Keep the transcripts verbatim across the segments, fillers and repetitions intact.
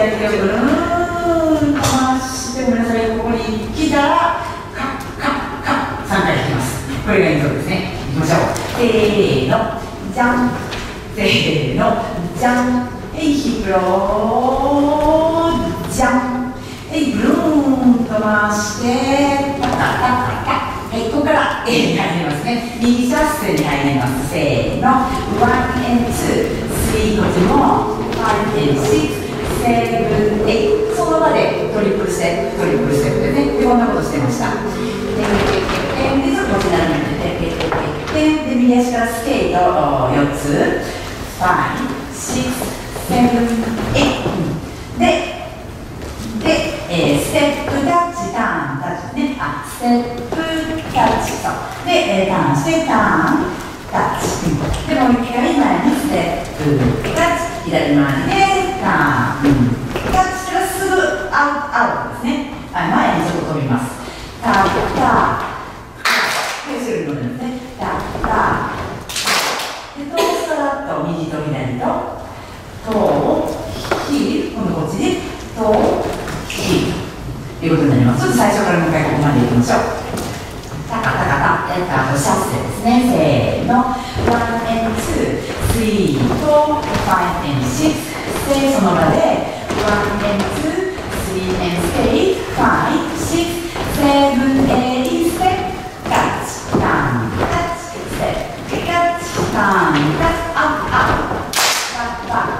左手をぐるーんと回して、ごめんなさい、ここに来たら、カッカッカッ、さんかい引きます。これがイントロですね。いきましょう。せーの、じゃん。せーの、じゃん。えい、ヒップロー、じゃん。えい、ぐるーんと回して、パタパタパタ。はい、ここから A に入りますね。右シャッセに入ります。せーの、ワンエンツー、スリーこっちも、ファイブエンシックス、セブンエイト、その場でトリプルステップ、トリプルステップでね、でこんなことしてました。で、で、ちょっとこっち斜めて、で、で、右足からスケートよっつ、ファイブ、シックス、セブン、エイト。で、で、えー、ステップタッチ、ターン、タッチね。あ、ステップタッチと。で、えー、ターンして、ターン、タッチ。で、もう一回前にステップタッチ、左回りで、ターン、タッチからすぐアウト、アウトですね。はい、前にちょっと飛びます。タッ、タッ、後ろに乗るんですね。タッ、タッ。で、トーストラット、右と左と、トー、ヒール、今度こっちで、トー、ヒール。ということになります。ちょっと最初からもう一回ここまでいきましょう。タカタカタ、えっと、あとシャッセですね。せーの。ワンエンツー、スリー、フォー、ファイブエンシックス。で、その場で、ワンエンツー、スリーエンステイ、ファイブ、シックス、セブン、エイト、ステップ、タッチ、ターン、タッチ、ステップ、タッチ、ターン、タッチ、アップ、アップ、バック、バック。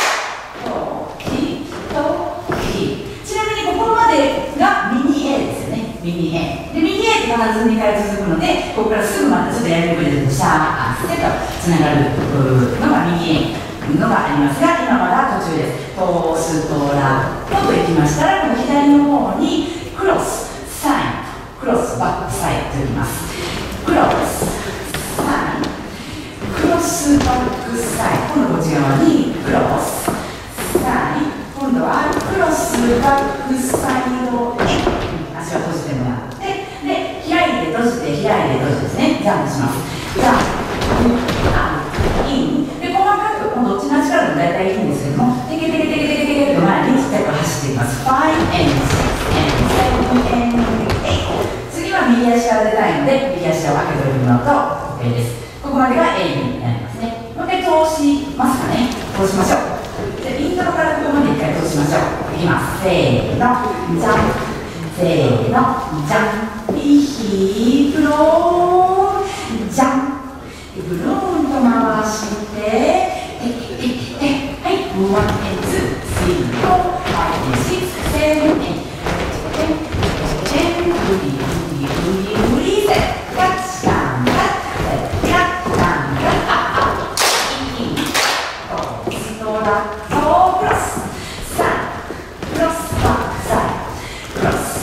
ミニ A で、ミニ A って必ずにかい続くので、ここからすぐまたちょっとやりにくいですけど、シャーッてとつながるのがミニ A のがありますが、今まだ途中です。トーストラットといきましたら、この左の方にクロス、サイド、クロス、バックサイドといきます。クロス、サイド、クロス、バックサイド、今度こっち側にクロス、サイド、今度はクロス、バックサイド、足を閉じてもらって、で、開いて閉じて、開いて閉じてですね、ジャンプします。ジャンプ、アウト、イン。で、細かく、どっちの足からでも大体いいんですけども、テケテケテケテケテケと前にちっちゃく走っていきます。ファイブエンシックスエンセブンエンエイト。次は右足から出たいので、右足を開けておいてもらうと OK です。ここまでが A になりますね。もう一回通しますかね。通しましょう。で、イントロからここまで一回通しましょう。いきます。せーの、ジャンプ。せーの、じゃん、ヒープロー、じゃん、ぐるーんと回して、え、え、え、はい、ワンエンツー、スリー、フォー、ファイブ、シックス、セブン、エイト、テン、テン、グリグリグリグリ、セット、タッチ、タン、タッチ、セット、タッチ、タン、タッチ、アウト、イン、トーストラット、クロス、サイド、クロス、バックサイド、クロス、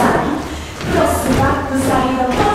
バックサイド、ポジ、ライト、ポジ、ライト、ポ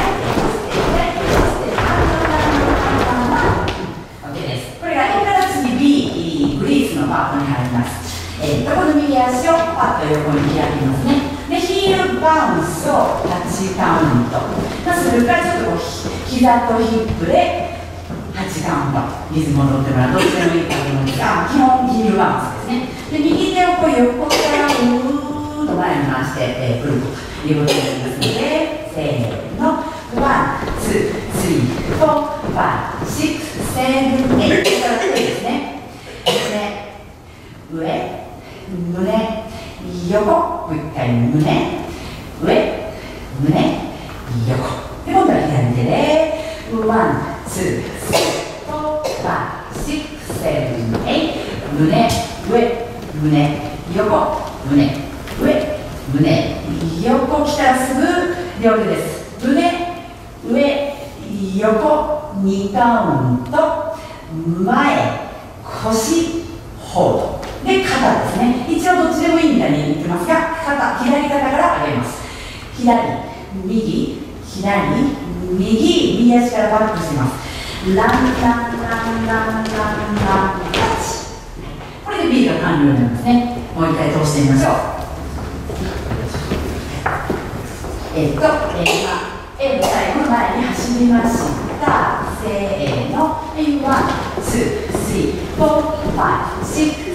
ジ、アンダー、アンダー、アンダー。OK です。これが A から次 B、グリースのパートに入ります。えー、とこの右足をパッと横に開きますね。で、ヒールバウンスをタッチカウント。まずそれからちょっとこう、膝とヒップではちカウント。リズムを取ってもらう。どっちでもいいと思うんですが、基本ヒールバウンスですね。で、右手をこう横からうーんと前に回して、えー、プルプル。いうことになりますので、せーの、ワン、ツー、スリー、フォー、ファイブ、シックス、セブン、エイト。ここから手ですね。胸、上、胸、横。もう一回、胸、上、胸、横。で、今度は左手で、ワン、ツー、スリー、フォー、ファイブ、シックス、セブン、エイト。胸、上、胸、横、胸、上、胸、横来たらすぐ両手です。胸、上、横、にカウント、前、腰、ホール。で、肩ですね。一応どっちでもいいみたいに言ってますが、肩、左肩から上げます。左、右、左、右、右足からバックします。ラン、ラン、ラン、ラン、ラン、ラン、タッチ。これで B が完了になりますね。もう一回通してみましょう。えっと、えー、今、A の最後の前に走りました。せーの、ワン、ツー、スリー、フォー、ファイブ、シックス、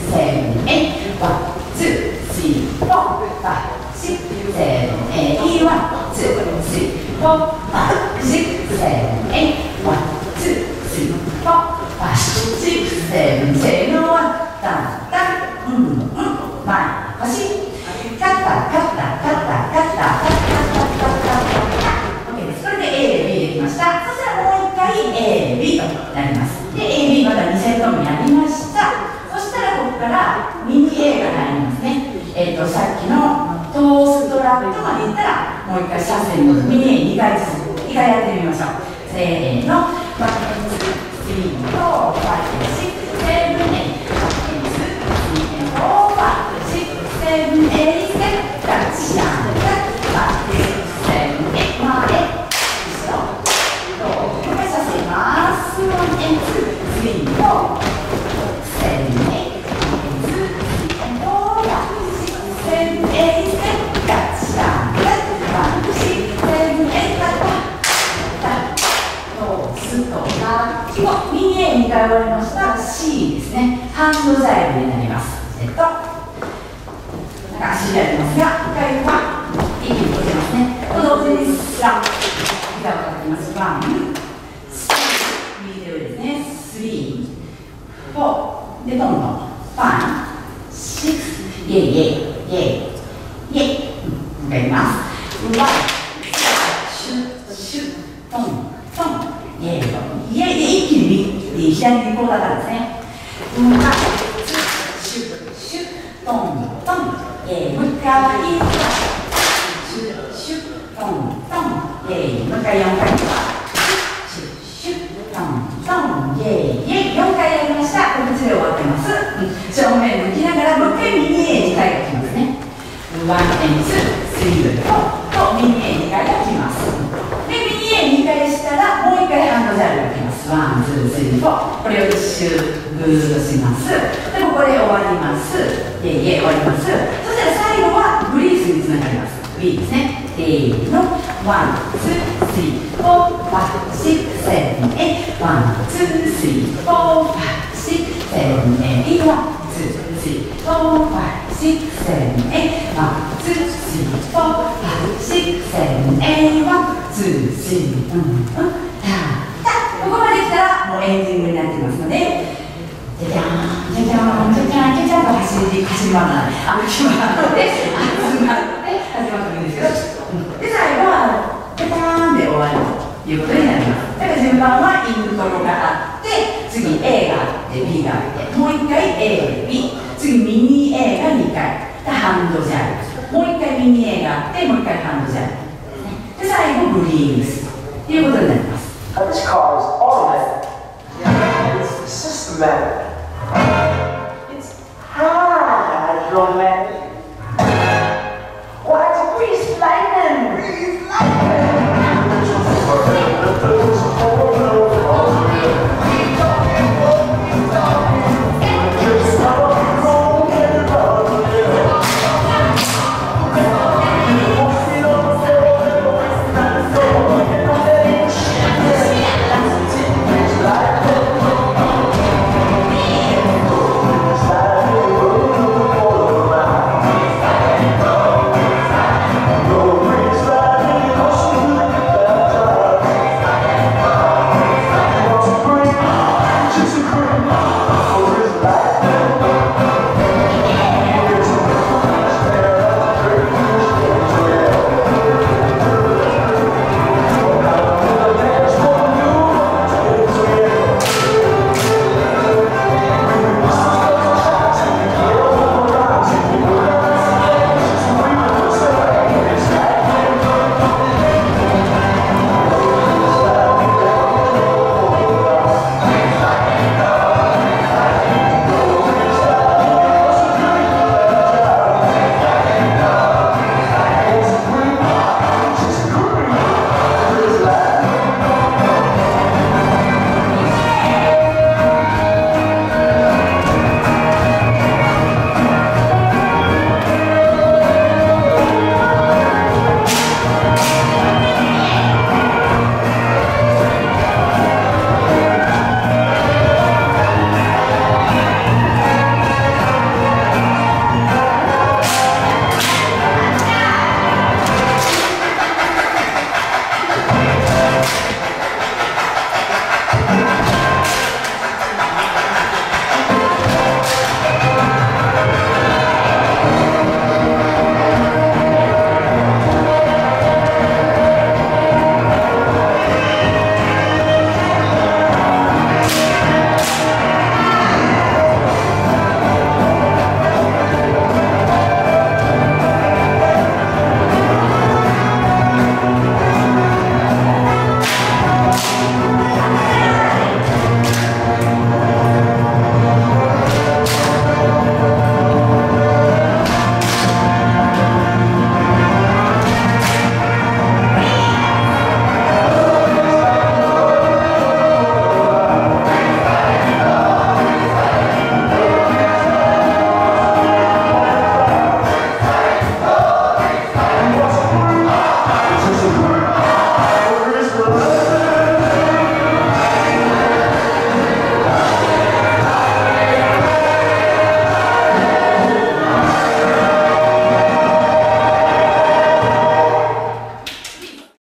seven, eight, one, two, three, four, five, six, seven, eight, one, two, three, four, five, six, seven, eight, one, two, three, four, five, six, seven, seven, one,タンタン、うんうん、前、腰、カッタカッタカッタカッタカッタカッタカッタカッタ。 OK です。これで A、B できました。そしたらもう一回 A、B となります。で、A、B またにセット目やりました。そしたらここからミニ A が入りますね。えっと、さっきのトーストラットまでいったら、もう一回車線にミニ A にかいずつ、にかいやってみましょう。せーの、ワン、ツー、スリー、フォー、ファイブ、シックス、セブン、エイト、フォー、ファイブ、シックス、セブン、エイト、タッチアンド、ファイブ、シックス、セブン、エイト、前、後ろ、もう一回車線います。ワン、ツー、スリー、フォー、セブン、エイト、ツー、スリー、フォー、ファイブ、シックス、セブン、エイト、タッチアンド、ワン、シックス、セブン、エイト、タッチ、スとラッキをミニ A にかい終わりました。 C ですね。ハンドジャイブになります。えっと、なんか足でやりますが、いっかいは息に閉じますね。同時にスラッ膝をかけます。ワン、ツー、右手上ですね。スリー、フォー、で、どんどん、ファイブ、シックス、イェイイェイ、イェイ、イェイ、もう一回やります。ワン、シュッ、シュッ、トン、トン、イェイと、イェイで一気に左にこうだったんですね。ワン、ツー、シュッ、シュッ、トン、トン、イェイ、もう一回、シュッ、シュッ、トン、トン、イェイ、もう一回よんかい、シュッ、シュッ、トン、トン、イェイ、イェイ、よんかいやりました。こっちで終わってます。正面向きながら、もう一回ミニ A にかいがきますね。ワン、ツー、スリー、フォーとミニ A にかいがきます。で、ミニ A にかいしたら、もう一回ハンドジャイブがきます。ワン、ツー、スリー、フォー。これを一周ぐーっとします。でもこれ終わります。イェイイェイ終わります。そしたら最後はブリーズにつながります。B ですね。せーの。ワン、ツー、スリー、フォー、ファイブ、シックス、セブン、エイト。ワン、ツー、スリー、フォー、ファイブ、シックス、セブン、エイト。ワン、ツー、スリー、フォー、ファイブ、シックス、セブン、エイト。ワン、ツー、スリー、フォー、ファイブ、シックス、セブン、エイト。ワン、ツー、スリー、うん、うん。ここまで来たらもうエンディングになっていますので、じゃじゃーん、じゃじゃーん、じゃじゃーん、じゃじゃーんと走り、走り回らない、歩き回って、集まって、始まってるんですけど、で、最後は、じゃじゃーんで終わりということになります。だから順番はイントロがあって、次 A があって、B があって、もう一回 A、B、次ミニ A がにかい、で、ハンドジャイブ、もう一回ミニ A があって、もう一回ハンドジャイブ、で、最後ブリーズということになります。 This car is automatic. Yeah, it's systematic. It's hydromatic.